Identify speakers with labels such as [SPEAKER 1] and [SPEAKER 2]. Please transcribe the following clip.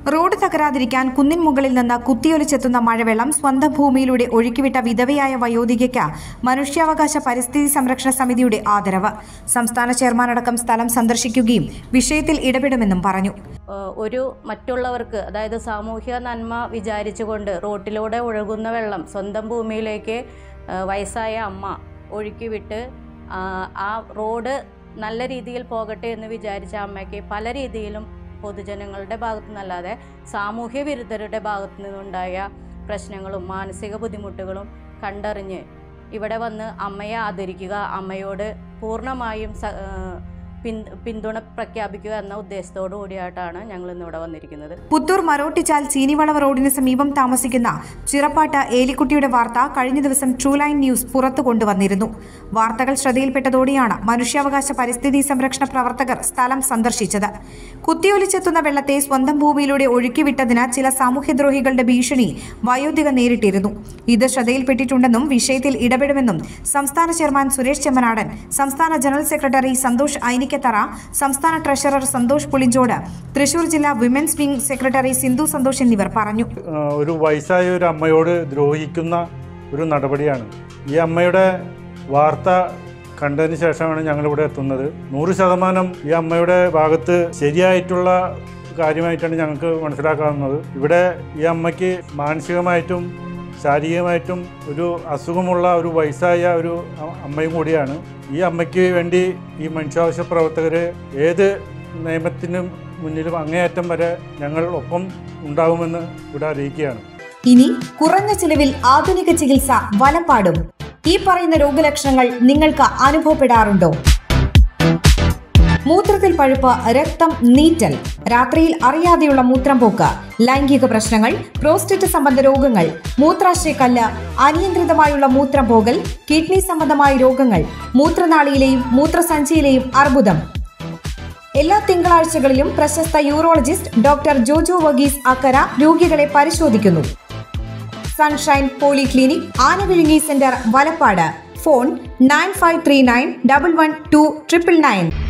[SPEAKER 1] Road തകരാതിരിക്കാൻ കുന്നിൻ മുകളിൽ നിന്ന് കുത്തിയൊലിച്ചെത്തുന്ന മഴവെള്ളം സ്വന്തം ഭൂമിയിലൂടെ ഒഴുക്കിവിട്ട വിധവയായ വയോധികയ്ക്ക് മനുഷ്യാവകാശ പരിസ്ഥിതി സംരക്ഷണ സമിതിയുടെ ആദരവ്. സംസ്ഥാന ചെയർമാനടക്കം സ്ഥലം സന്ദർശിക്കുകയും വിഷയത്തിൽ ഇടപെടുമെന്നും പറഞ്ഞു.
[SPEAKER 2] ഒരു മറ്റുള്ളവർക്ക്, അതായത് സാമൂഹ്യ നന്മ വിചാരിച്ചുകൊണ്ട് റോട്ടിലൂടെ ഒഴുകുന്ന വെള്ളം സ്വന്തം ഭൂമിയിലേക്ക് വയസ്സായ അമ്മ ഒഴുക്കിവിട്ട് ആ റോഡ് നല്ല രീതിയിൽ പോകട്ടെ എന്ന് വിചാരിച്ച അമ്മയ്ക്ക് പല രീതിയിലും പൊതുജനങ്ങളുടെ ഭാഗത്തു നിന്നല്ലാതെ സാമൂഹ്യ വിരുദ്ധരുടെ ഭാഗത്തു നിന്നുണ്ടായ പ്രശ്നങ്ങളും മാനസിക ബുദ്ധിമുട്ടുകളും കണ്ടറിഞ്ഞ് ഇവിടെ വന്ന് അമ്മയെ ആദരിക്കുക, അമ്മയോട് പൂർണ്ണമായും പിന്തുണ പ്രഖ്യാപിക്കുക എന്ന ഉദ്ദേശത്തോടു കൂടിയായിട്ടാണ് ഞങ്ങൾ ഇന്നിവിടെ വന്നിരിക്കുന്നത്.
[SPEAKER 1] പുത്തൂർ മരോട്ടിച്ചാൽ ചീനിവളവ് റോഡിന് സമീപം താമസിക്കുന്ന ചിറപ്പാട്ട് ഏലിക്കുട്ടിയുടെ വാർത്ത കഴിഞ്ഞ ദിവസം ട്രൂ ലൈൻ ന്യൂസ് പുറത്തു കൊണ്ടുവന്നിരുന്നു. വാർത്തകൾ ശ്രദ്ധയിൽപ്പെട്ടതോടെയാണ് മനുഷ്യാവകാശ പരിസ്ഥിതി സംരക്ഷണ പ്രവർത്തകർ സ്ഥലം സന്ദർശിച്ചത്. കുത്തിയൊലിച്ചെത്തുന്ന വെള്ളത്തെ സ്വന്തം ഭൂമിയിലൂടെ ഒഴുക്കിവിട്ടതിന് ചില സാമൂഹ്യദ്രോഹികളുടെ ഭീഷണി വയോധിക നേരിട്ടിരുന്നു. ഇത് ശ്രദ്ധയിൽപ്പെട്ടിട്ടുണ്ടെന്നും വിഷയത്തിൽ ഇടപെടുമെന്നും സംസ്ഥാന ചെയർമാൻ സുരേഷ് ചെമ്മനാടൻ, സംസ്ഥാന ജനറൽ സെക്രട്ടറി സന്തോഷ് ഐനിക്കത്തറ, സംസ്ഥാന ട്രഷറർ സന്തോഷ് പുളിഞ്ചോട്, തൃശൂർ ജില്ലാ women's wing secretary Sindhu Santhosh എന്നിവർ പറഞ്ഞു.
[SPEAKER 3] ഒരു വയസ്സായ ഒരു അമ്മയോട് ദ്രോഹിക്കുന്ന ഒരു നടപടിയാണ്. ഈ അമ്മയുടെ വാർത്ത കണ്ടതിന് ശേഷമാണ് ഞങ്ങളിവിടെ എത്തുന്നത്. 100% ഈ അമ്മയുടെ ഭാഗത്ത് ശരിയായിട്ടുള്ള കാര്യമായിട്ടാണ് ഞങ്ങൾക്ക് മനസ്സിലാക്കാവുന്നത്. ഇവിടെ ഈ അമ്മയ്ക്ക് മാനസികമായിട്ടും ശാരീരികമായിട്ടും ഒരു അസുഖമുള്ള ഒരു വയസ്സായ ഒരു അമ്മയും കൂടിയാണ്. ഈ അമ്മയ്ക്ക് വേണ്ടി ഈ മനുഷ്യാവകാശ പ്രവർത്തകർ ഏത് നിയമത്തിനും മുന്നിലും അങ്ങേയറ്റം വരെ ഞങ്ങൾ ഒപ്പം ഉണ്ടാകുമെന്ന് ഇവിടെ അറിയിക്കുകയാണ്.
[SPEAKER 1] ഇനി കുറഞ്ഞ ചിലവിൽ ആധുനിക ചികിത്സ വലപ്പാടും. ഈ പറയുന്ന രോഗലക്ഷണങ്ങൾ നിങ്ങൾക്ക് അനുഭവപ്പെടാറുണ്ടോ? മൂത്രത്തിൽ പഴുപ്പ്, രക്തം, നീറ്റൽ, രാത്രിയിൽ അറിയാതെയുള്ള മൂത്രം പോക്ക്, ലൈംഗിക പ്രശ്നങ്ങൾ, പ്രോസ്റ്റേറ്റ് സംബന്ധ രോഗങ്ങൾ, മൂത്രാശയക്കല്ല്, അനിയന്ത്രിതമായുള്ള മൂത്രം പോകൽ, കിഡ്നി സംബന്ധമായ രോഗങ്ങൾ, മൂത്രനാളിയിലെയും മൂത്രസഞ്ചിയിലെയും അർബുദം. എല്ലാ തിങ്കളാഴ്ചകളിലും പ്രശസ്ത യൂറോളജിസ്റ്റ് ഡോക്ടർ ജോജോ വർഗീസ് അക്കര രോഗികളെ പരിശോധിക്കുന്നു. Sunshine Polyclinic, Anavizhungi centre, Valappad. Phone 9539 112 999.